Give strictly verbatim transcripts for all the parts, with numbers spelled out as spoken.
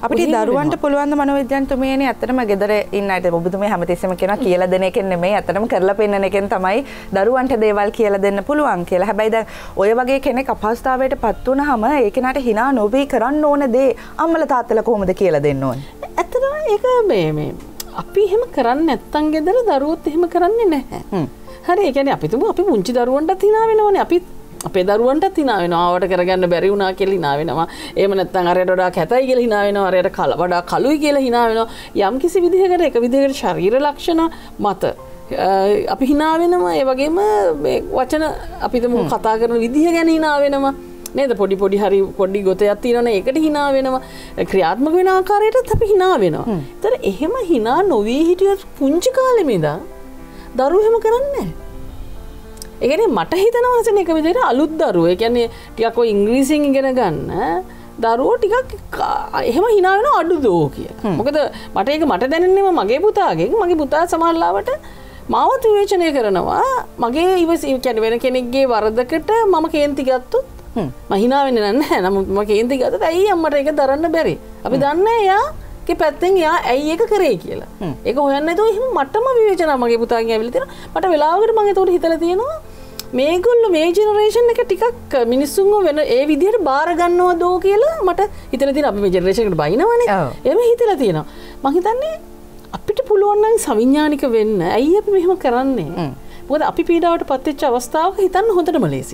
අපිට දරුවන්ට පුළුවන් ද මනෝවිද්‍යාඥතුමියනේ ඇත්තටම ගෙදර ඉන්න අයට ඔබතුමිය හැමතිස්සෙම කියනවා කියලා දෙන එකෙන් නෙමෙයි ඇත්තටම කරලා පෙන්නන එකෙන් තමයි දරුවන්ට දේවල් කියලා දෙන්න පුළුවන් කියලා. හැබැයි දැන් ඔය වගේ කෙනෙක් අපහසුතාවයටපත් වුනහම ඒ කෙනාට hina නොවි කරන්න ඕන දේ අම්මලා තාත්තලා කොහොමද කියලා දෙන්න ඕනේ? ඇත්තටම ඒක මේ මේ අපි එහෙම කරන්නේ නැත්තම් ගෙදර දරුවොත් එහෙම කරන්නේ නැහැ. හරි ඒ කියන්නේ අපි තුමු අපි පුංචි දරුවන්ටත් hina වෙනවනේ. අපි අපේ දරුවන්ටත් hina වෙනවා. ආවට කරගන්න බැරි වුණා කියලා hina වෙනවා. එහෙම නැත්නම් අරයට වඩා කැතයි කියලා hina වෙනවා. අරයට කල වඩා කළුයි කියලා hina වෙනවා. යම් කිසි විදිහකට එක විදිහකට ශරීර ලක්ෂණ මත අපි hina වෙනවා. ඒ වගේම මේ වචන අපි තුමු කතා කරන විදිහ ගැන hina වෙනවා. නේද? පොඩි පොඩි හරි පොඩි ගොතයක් තියෙනවනේ ඒකට hina වෙනවා. ක්‍රියාත්මක වෙන ආකාරයටත් අපි hina වෙනවා. ඒතර එහෙම hina නොවි හිටියොත් පුංචි කාලෙම ඉඳන් දරුවෝ එහෙම කරන්නේ නැහැ. ඒ කියන්නේ මට හිතෙනවා හසන එක විදිහට අලුත් දරුවෝ ඒ කියන්නේ ටිකක් ඔය ඉංග්‍රීසියෙන් ඉගෙන ගන්න දරුවෝ ටිකක් එහෙම hina වෙන අඩු දෝ කියලා. මොකද මට ඒක මට දැනෙන්නේම මගේ පුතාගෙන් මගේ පුතා සමහරවිට මාවත් විවේචනය කරනවා. මගේ ඉවස කියන්නේ වෙන කෙනෙක්ගේ වරදකට මම කේන්ති ගත්තොත් මම hina වෙන්නේ නැහැ. නමුත් මම කේන්ති ගත්තොත් ඇයි අම්මට ඒක දරන්න බැරි? අපි දන්නේ එයා ගේ පැත්තෙන් එයා ඇයි ඒක කරේ කියලා. ඒක හොයන්නේ නැතුව එහෙම මටම විවේචන මගේ පුතාගෙන් ඇවිල්ලා තියෙනවා. මට වෙලාවකට මම ඒකට හිතලා තියෙනවා මේගොල්ලෝ මේ ජෙනරේෂන් එක ටිකක් මිනිස්සුන්ව වෙන ඒ විදිහට බාර ගන්නවදෝ කියලා මට හිතලා තියෙනවා. අපි මේ ජෙනරේෂන් එකට බයිනවනේ. එහෙම හිතලා තියෙනවා. මම හිතන්නේ අපිට පුළුවන් නම් සවිඥානික වෙන්න. ඇයි අපි මෙහෙම කරන්නේ? මොකද අපි පීඩාවට පත් වෙච්ච අවස්ථාවක හිතන්න හොඳටම ලේසි.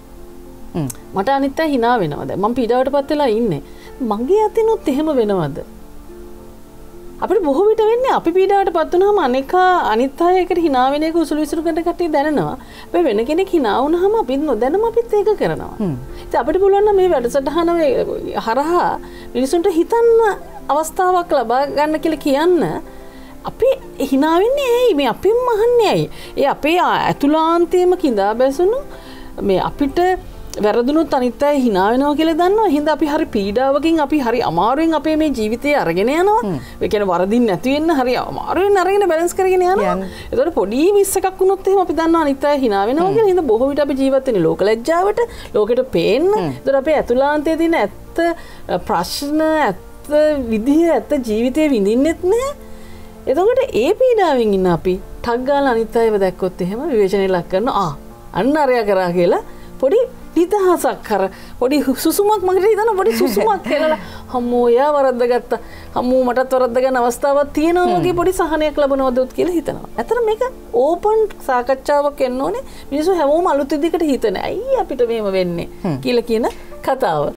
මට අනිත් අය hina වෙනවා. දැන් මම පීඩාවට පත් වෙලා ඉන්නේ. මගේ අතිනුත් එහෙම වෙනවද? අපිට බොහෝ විට වෙන්නේ අපි පීඩාවට පත් වුනහම අනේකා අනිත් අය එකට hina වෙන එක උසුළු විසුළු කරන කට්ටිය දැනනවා. හැබැයි වෙන කෙනෙක් hina වුනහම අපි නොදැනම අපිත් ඒක කරනවා. ඉතින් අපිට පුළුවන් නම් මේ වැඩසටහන හරහා මිනිසුන්ට හිතන්න අවස්ථාවක් ලබා ගන්න කියලා කියන්න අපි hina වෙන්නේ ඇයි? මේ අපින්ම අහන්නේ ඇයි? ඒ අපේ ඇතුළාන්තයේම කිඳා බැසුණු මේ අපිට වැරදුනොත් අනිත් අය hina වෙනවා කියලා දන්නවා. එහෙනම් අපි හරි පීඩාවකින් අපි හරි අමාරුවෙන් අපේ මේ ජීවිතය අරගෙන යනවා. ඒ කියන්නේ වරදින් නැති වෙන්න හරි අමාරුවෙන් අරගෙන බැලන්ස් කරගෙන යනවා. ඒතකොට පොඩි මිස් එකක් වුණොත් එහෙම අපි දන්නවා අනිත් අය hina වෙනවා කියලා. එහෙනම් බොහෝ විට අපි ජීවත් වෙන්නේ ලෝක ලැජ්ජාවට, ලෝකෙට පේන්න. ඒතකොට අපේ ඇතුළාන්තයේ තියෙන ඇත්ත ප්‍රශ්න, ඇත්ත විදිහ, ඇත්ත ජීවිතේ විඳින්නෙත් නෑ. එතකොට ඒ පීඩාවෙන් ඉන්න අපි ටක් ගාලා අනිත් අයව දැක්කොත් එහෙම විවේචනය ලක් කරනවා. ආ අන්න අරයා කරා කියලා පොඩි නිදහසක් කර පොඩි සුසුමක් මගේ හිතන පොඩි සුසුමක් කියලා හම්මෝ යා වරද්ද ගත්තා හම්මෝ මටත් වරද්ද ගන්න අවස්ථාවක් තියෙනවා වගේ පොඩි සහනයක් ලැබනවද කියලා හිතනවා. ඇත්තට මේක ඕපන් සාකච්ඡාවක් එන්න ඕනේ. මිනිස්සු හැමෝම අලුත් විදිහකට හිතන. ඇයි අපිට මෙහෙම වෙන්නේ කියලා කියන කතාව.